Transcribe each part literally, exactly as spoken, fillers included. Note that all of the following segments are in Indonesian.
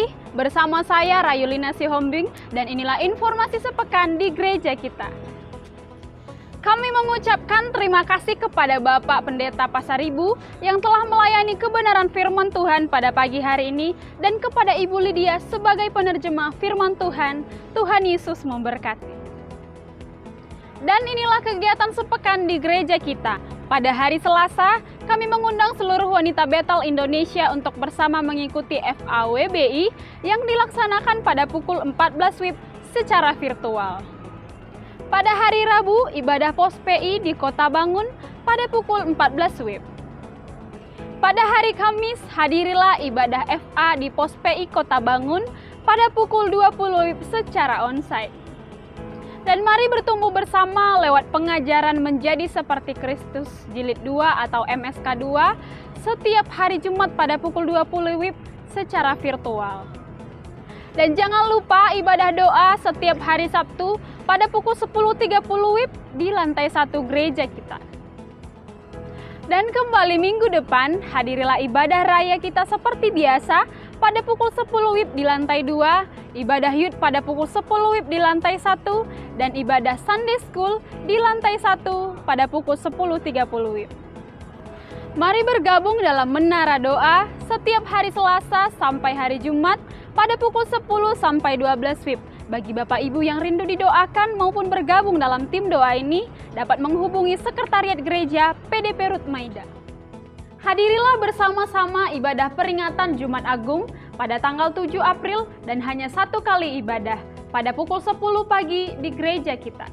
kasih, bersama saya Rayulina Sihombing dan inilah informasi sepekan di gereja kita. Kami mengucapkan terima kasih kepada Bapak Pendeta Pasaribu yang telah melayani kebenaran firman Tuhan pada pagi hari ini dan kepada Ibu Lydia sebagai penerjemah firman Tuhan. Tuhan Yesus memberkati. Dan inilah kegiatan sepekan di gereja kita. Pada hari Selasa, kami mengundang seluruh wanita Bethel Indonesia untuk bersama mengikuti F A W B I yang dilaksanakan pada pukul empat belas W I B secara virtual. Pada hari Rabu, ibadah Pos P I di Kota Bangun pada pukul empat belas W I B. Pada hari Kamis, hadirilah ibadah F A di Pos P I Kota Bangun pada pukul dua puluh W I B secara onsite. Dan mari bertumbuh bersama lewat pengajaran menjadi seperti Kristus jilid dua atau M S K dua setiap hari Jumat pada pukul dua puluh W I B secara virtual. Dan jangan lupa ibadah doa setiap hari Sabtu pada pukul sepuluh tiga puluh W I B di lantai satu gereja kita. Dan kembali minggu depan, hadirilah ibadah raya kita seperti biasa pada pukul sepuluh W I B di lantai dua, ibadah Youth pada pukul sepuluh W I B di lantai satu, dan ibadah Sunday School di lantai satu pada pukul sepuluh tiga puluh W I B. Mari bergabung dalam Menara Doa setiap hari Selasa sampai hari Jumat pada pukul sepuluh sampai dua belas W I B. Bagi Bapak Ibu yang rindu didoakan maupun bergabung dalam tim doa ini, dapat menghubungi Sekretariat Gereja P D P Ruth Maida. Hadirilah bersama-sama ibadah peringatan Jumat Agung pada tanggal tujuh April dan hanya satu kali ibadah pada pukul sepuluh pagi di gereja kita.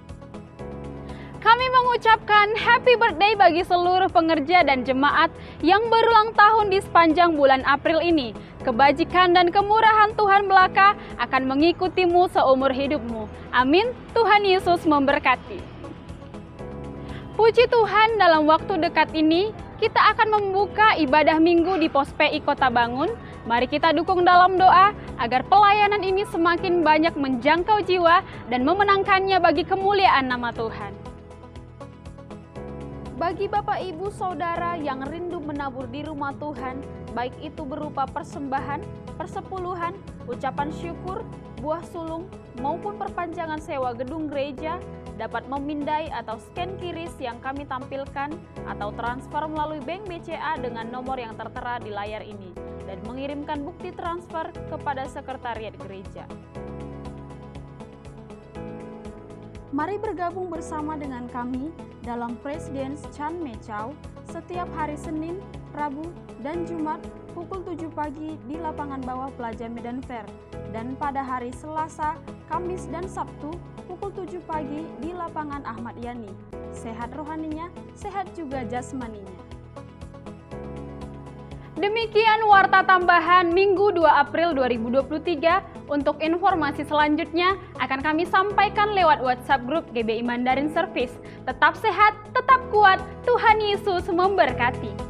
Kami mengucapkan happy birthday bagi seluruh pengerja dan jemaat yang berulang tahun di sepanjang bulan April ini. Kebajikan dan kemurahan Tuhan belaka akan mengikutimu seumur hidupmu. Amin. Tuhan Yesus memberkati. Puji Tuhan, dalam waktu dekat ini kita akan membuka ibadah minggu di Pos P I Kota Bangun. Mari kita dukung dalam doa agar pelayanan ini semakin banyak menjangkau jiwa dan memenangkannya bagi kemuliaan nama Tuhan. Bagi Bapak Ibu Saudara yang rindu menabur di rumah Tuhan, baik itu berupa persembahan, persepuluhan, ucapan syukur, buah sulung, maupun perpanjangan sewa gedung gereja, dapat memindai atau scan Q R I S yang kami tampilkan atau transfer melalui bank B C A dengan nomor yang tertera di layar ini dan mengirimkan bukti transfer kepada Sekretariat Gereja. Mari bergabung bersama dengan kami dalam Praise Dance Chan Mechau setiap hari Senin, Rabu, dan Jumat pukul tujuh pagi di lapangan bawah Plaza Medan Fair, dan pada hari Selasa, Kamis, dan Sabtu pukul tujuh pagi di lapangan Ahmad Yani. Sehat rohaninya, sehat juga jasmaninya. Demikian warta tambahan Minggu dua April dua ribu dua puluh tiga. Untuk informasi selanjutnya akan kami sampaikan lewat WhatsApp grup G B I Mandarin Service. Tetap sehat, tetap kuat, Tuhan Yesus memberkati.